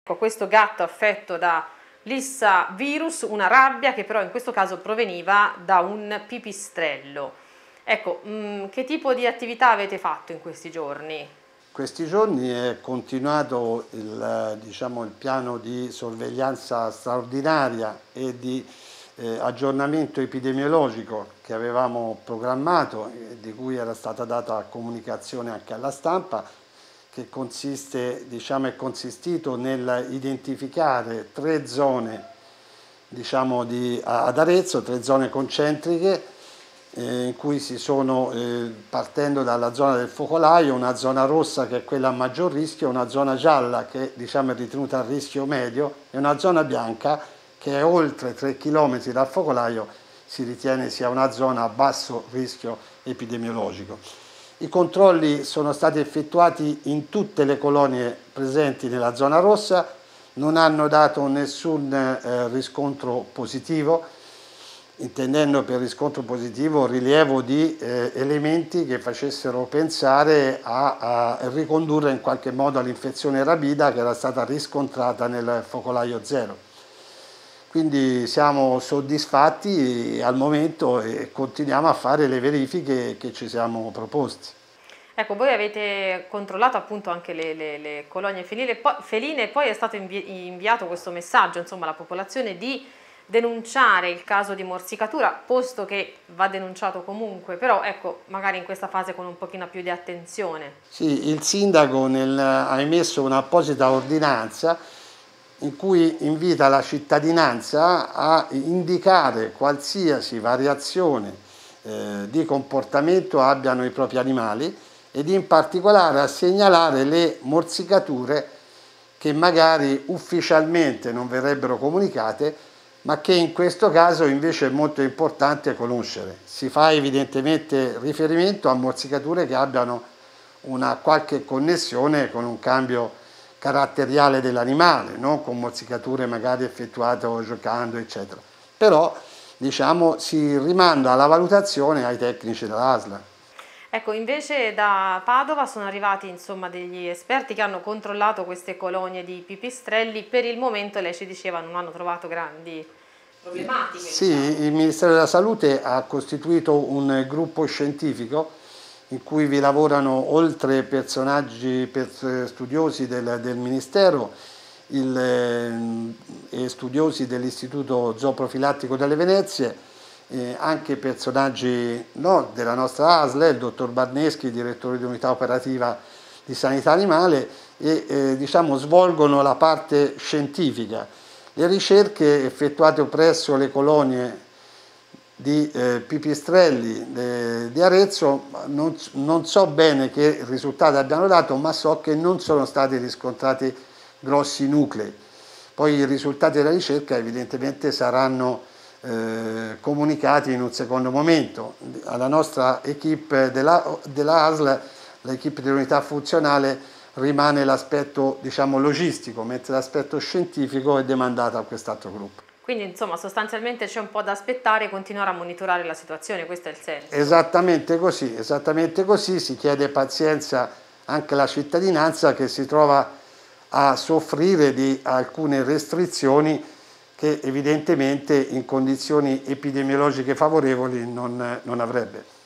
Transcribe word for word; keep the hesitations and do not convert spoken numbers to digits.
Questo gatto affetto da Lissa virus, una rabbia che però in questo caso proveniva da un pipistrello. Ecco, mh, che tipo di attività avete fatto in questi giorni? Questi giorni è continuato il, diciamo, il piano di sorveglianza straordinaria e di eh, aggiornamento epidemiologico che avevamo programmato, e di cui era stata data comunicazione anche alla stampa, che consiste, diciamo, è consistito nel identificare tre zone, diciamo, di, ad Arezzo, tre zone concentriche, eh, in cui si sono, eh, partendo dalla zona del focolaio, una zona rossa che è quella a maggior rischio, una zona gialla che, diciamo, è ritenuta a rischio medio e una zona bianca che è oltre tre chilometri dal focolaio, si ritiene sia una zona a basso rischio epidemiologico. I controlli sono stati effettuati in tutte le colonie presenti nella zona rossa, non hanno dato nessun eh, riscontro positivo, intendendo per riscontro positivo rilievo di eh, elementi che facessero pensare a, a ricondurre in qualche modo all'infezione rabida che era stata riscontrata nel focolaio zero. Quindi siamo soddisfatti al momento e continuiamo a fare le verifiche che ci siamo proposti. Ecco, voi avete controllato appunto anche le, le, le colonie feline, poi, feline e poi è stato invi inviato questo messaggio, insomma, alla popolazione di denunciare il caso di morsicatura, posto che va denunciato comunque, però ecco, magari in questa fase con un pochino più di attenzione. Sì, il sindaco nel, ha emesso un'apposita ordinanza in cui invita la cittadinanza a indicare qualsiasi variazione eh, di comportamento abbiano i propri animali ed in particolare a segnalare le morsicature che magari ufficialmente non verrebbero comunicate, ma che in questo caso invece è molto importante conoscere. Si fa evidentemente riferimento a morsicature che abbiano una qualche connessione con un cambio caratteriale dell'animale, non con morsicature magari effettuate giocando, eccetera. Però, diciamo, si rimanda alla valutazione ai tecnici dell'A S L. Ecco, invece da Padova sono arrivati insomma degli esperti che hanno controllato queste colonie di pipistrelli. Per il momento, lei ci diceva, non hanno trovato grandi problematiche. Sì, diciamo. il Ministero della Salute ha costituito un gruppo scientifico in cui vi lavorano oltre personaggi studiosi del, del Ministero il, eh, e studiosi dell'Istituto Zooprofilattico delle Venezie, eh, anche personaggi no, della nostra A S L, il dottor Barneschi, direttore di unità operativa di sanità animale, e eh, diciamo, svolgono la parte scientifica. Le ricerche effettuate presso le colonie di eh, pipistrelli eh, di Arezzo non, non so bene che risultati abbiano dato, ma so che non sono stati riscontrati grossi nuclei. Poi i risultati della ricerca evidentemente saranno eh, comunicati in un secondo momento. Alla nostra equipe della, della A S L, l'equipe dell'unità funzionale, rimane l'aspetto, diciamo, logistico, mentre l'aspetto scientifico è demandato a quest'altro gruppo. Quindi insomma sostanzialmente c'è un po' da aspettare e continuare a monitorare la situazione, questo è il senso. Esattamente così, esattamente così, si chiede pazienza anche alla cittadinanza che si trova a soffrire di alcune restrizioni che evidentemente in condizioni epidemiologiche favorevoli non, non avrebbe.